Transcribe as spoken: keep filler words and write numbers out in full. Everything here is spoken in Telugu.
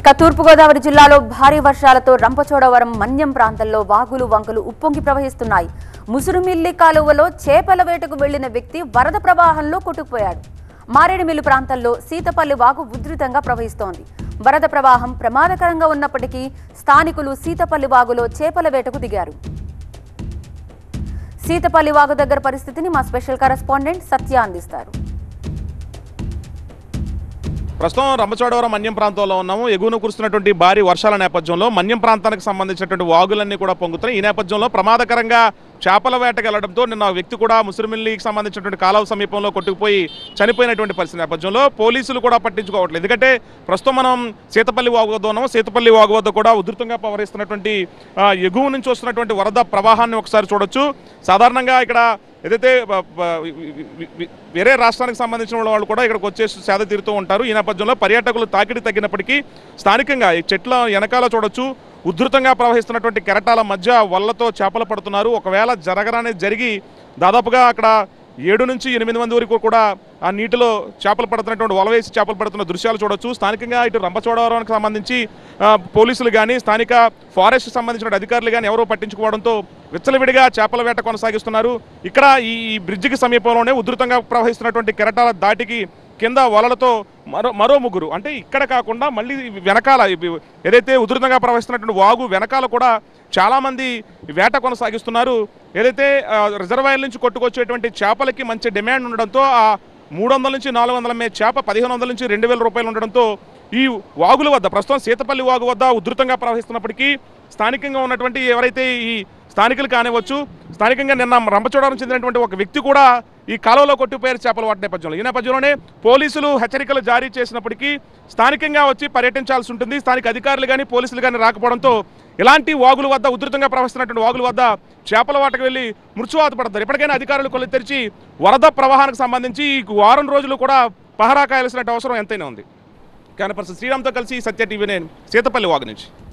ఇక తూర్పుగోదావరి జిల్లాలో భారీ వర్షాలతో రంపచోడవరం మన్యం ప్రాంతంలో వాగులు వంకలు ఉప్పొంగి ప్రవహిస్తున్నాయి. ముసురుమిల్లి కాలువలో చేపల వేటకు వెళ్లిన వ్యక్తి వరద ప్రవాహంలో కొట్టుకుపోయాడు. మారేడుమిల్లి ప్రాంతంలో సీతపల్లి వాగు ఉధృతంగా ప్రవహిస్తోంది. వరద ప్రవాహం ప్రమాదకరంగా ఉన్నప్పటికీ స్థానికులు సీతపల్లి వాగులో చేపల వేటకు దిగారు. సీతపల్లి వాగు దగ్గర పరిస్థితిని మా స్పెషల్ కరెస్పాండెంట్ సత్య అందిస్తారు. ప్రస్తుతం రంపచోడవరం మన్యం ప్రాంతంలో ఉన్నాము. ఎగువన కురుస్తున్నటువంటి భారీ వర్షాల నేపథ్యంలో మన్యం ప్రాంతానికి సంబంధించినటువంటి వాగులన్నీ కూడా పొంగుతున్నాయి. ఈ నేపథ్యంలో ప్రమాదకరంగా చేపల వేటకు వెళ్లడంతో నిన్న వ్యక్తి కూడా ముసురుమిల్లికి సంబంధించినటువంటి కాలువ సమీపంలో కొట్టుకుపోయి చనిపోయినటువంటి పరిస్థితి నేపథ్యంలో పోలీసులు కూడా పట్టించుకోవట్లేదు. ఎందుకంటే ప్రస్తుతం మనం సీతపల్లి వాగు వద్ద ఉన్నాము. సీతపల్లి వాగు వద్ద కూడా ఉధృతంగా ప్రవహిస్తున్నటువంటి ఎగువ నుంచి వస్తున్నటువంటి వరద ప్రవాహాన్ని ఒకసారి చూడొచ్చు. సాధారణంగా ఇక్కడ ఏదైతే వేరే రాష్ట్రానికి సంబంధించిన వాళ్ళు కూడా ఇక్కడికి వచ్చేసి సేద తీరుతూ ఉంటారు. ఈ నేపథ్యంలో పర్యాటకులు తాకిడి తగ్గినప్పటికీ స్థానికంగా ఈ చెట్ల వెనకాల చూడొచ్చు ఉధృతంగా ప్రవహిస్తున్నటువంటి కెరటాల మధ్య వలలతో చేపలు పడుతున్నారు. ఒకవేళ జరగరానే జరిగి దాదాపుగా అక్కడ ఏడు నుంచి ఎనిమిది మంది వరకు కూడా ఆ నీటిలో చేపలు పడుతున్నటువంటి వల వేసి చేపలు పడుతున్న దృశ్యాలు చూడొచ్చు. స్థానికంగా ఇటు రంపచోడవరానికి సంబంధించి పోలీసులు కానీ స్థానిక ఫారెస్ట్ సంబంధించిన అధికారులు కానీ ఎవరో పట్టించుకోవడంతో విచ్చలవిడిగా చేపల వేట కొనసాగిస్తున్నారు. ఇక్కడ ఈ బ్రిడ్జికి సమీపంలోనే ఉధృతంగా ప్రవహిస్తున్నటువంటి కెరటాల దాటికి కింద వలలతో మరో మరో ముగ్గురు అంటే ఇక్కడ కాకుండా మళ్ళీ వెనకాల ఏదైతే ఉధృతంగా ప్రవహిస్తున్నటువంటి వాగు వెనకాల కూడా చాలామంది వేట కొనసాగిస్తున్నారు. ఏదైతే రిజర్వాయర్ నుంచి కొట్టుకొచ్చేటువంటి చేపలకి మంచి డిమాండ్ ఉండడంతో ఆ మూడు వందల నుంచి నాలుగు వందల మే చేప పదిహేను వందల నుంచి రెండు వేల రూపాయలు ఉండడంతో ఈ వాగుల వద్ద ప్రస్తుతం సీతపల్లి వాగు వద్ద ఉధృతంగా ప్రవహిస్తున్నప్పటికీ స్థానికంగా ఉన్నటువంటి ఎవరైతే ఈ స్థానికులు కానివచ్చు, స్థానికంగా నిన్న రంపచోడవరం చెందినటువంటి ఒక వ్యక్తి కూడా ఈ కాలువలో కొట్టిపోయారు చేపలు వాటి నేపథ్యంలో. ఈ నేపథ్యంలోనే పోలీసులు హెచ్చరికలు జారీ చేసినప్పటికీ స్థానికంగా వచ్చి పర్యటించాల్సి ఉంటుంది. స్థానిక అధికారులు కానీ పోలీసులు కానీ రాకపోవడంతో ఇలాంటి వాగుల వద్ద ఉధృతంగా ప్రవహిస్తున్నటువంటి వాగుల వద్ద చేపల వాటకు వెళ్ళి మృత్యువాత పడతారు. ఇప్పటికైనా అధికారులు కొలు తెరిచి వరద ప్రవాహానికి సంబంధించి ఈ వారం రోజులు కూడా పహరా కాయాల్సిన అవసరం ఎంతైనా ఉంది. కెమెరా పర్సన్ శ్రీరామ్తో కలిసి సత్య టీవీ నేను సీతపల్లి వాగు నుంచి.